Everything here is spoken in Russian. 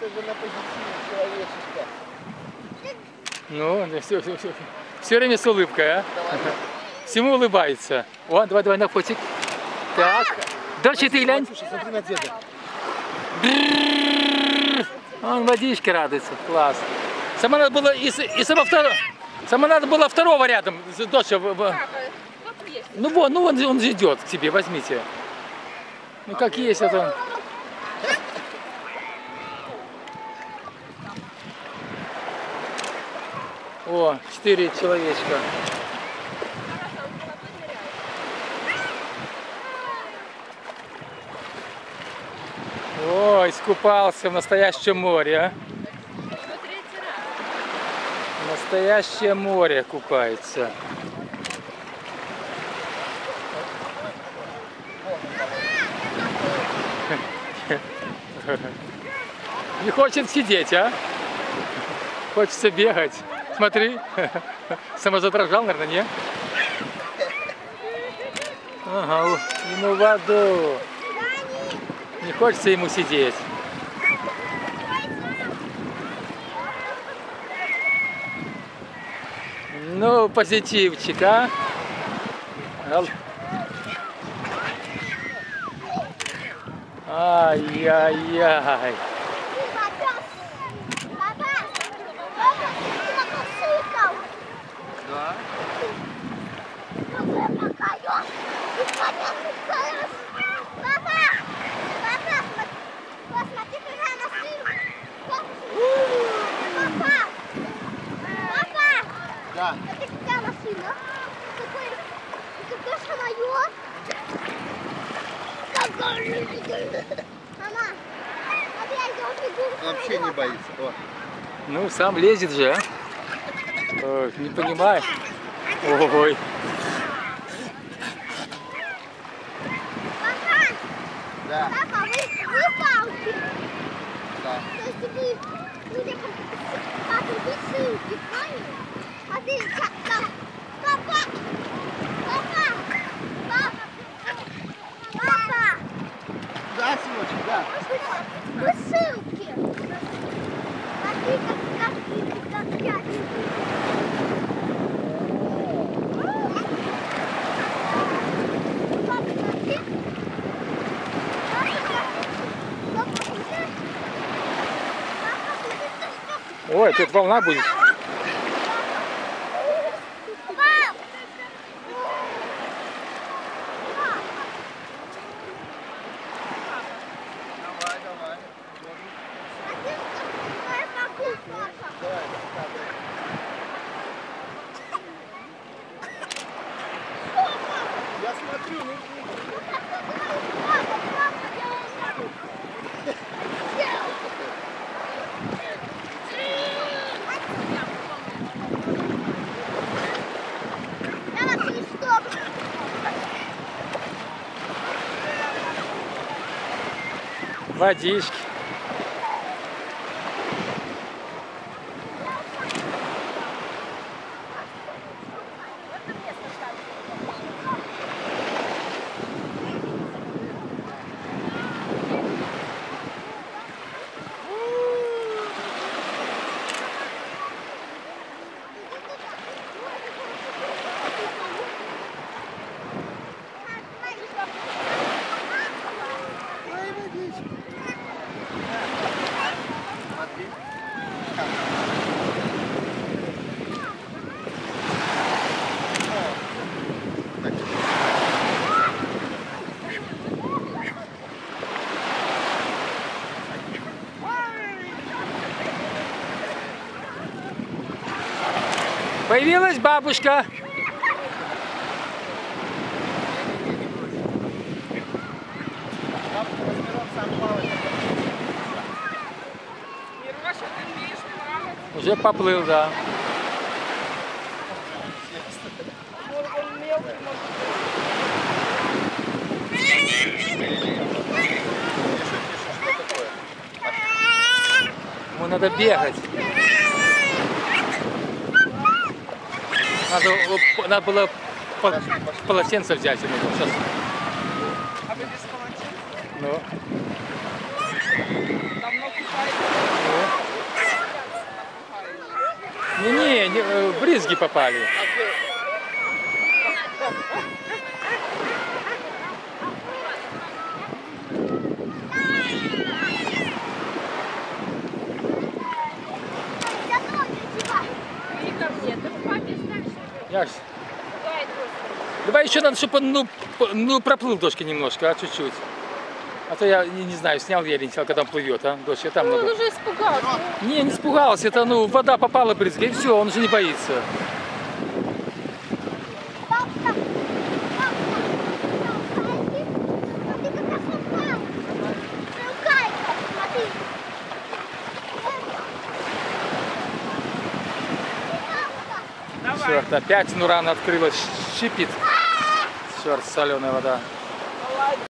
Это же на позитиве человеческом. Ну, все время с улыбкой, а? Всему улыбается. О, давай на фотик. Так. Дальше ты глянь. Смотри на деда. Он водичке радуется. Класс. Сама надо было сама надо было второго рядом. Доча. Ну вон, он же идет к тебе, возьмите. Ну как есть это. О, 4 человечка. О, искупался в настоящем море, а? Настоящее море купается. Не хочет сидеть, а? Хочется бегать. Смотри. Самозадрожал, наверное, не? Ага, ему воду. Не хочется ему сидеть. Ну, позитивчик, а? Ай-яй-яй. Да. Да. Это какая машина? Это тоже мое? Мама, Он вообще не боится. О. Ну, сам лезет же, а? Ой, не понимаю. Ой. Папа! Да. Папа, вы палки. Да. То есть вы папа, вы ссылки, поняли? А ты папа! Папа! Папа! Папа! Да, сыночек, да. Вы ссылки. А ты как я. Ой, тут волна будет. Давай, давай. Я смотрю, ну... Водички. Появилась бабушка. Уже поплыл, да. Ему надо бегать. Надо было полотенце взять ему. Сейчас. А вы без полотенца? Ну. Давно купаетесь? Не, брызги попали. Яш, давай еще надо, чтобы он ну, проплыл дождь немножко, а чуть-чуть. А то я не знаю, снял я или не снял, когда он плывет, а? Дождь, я там Ну, надо. он уже испугался. Не испугался, это ну вода попала брызга, и все, он уже не боится. Черт, опять ну рано открылась, щипит. Черт, соленая вода.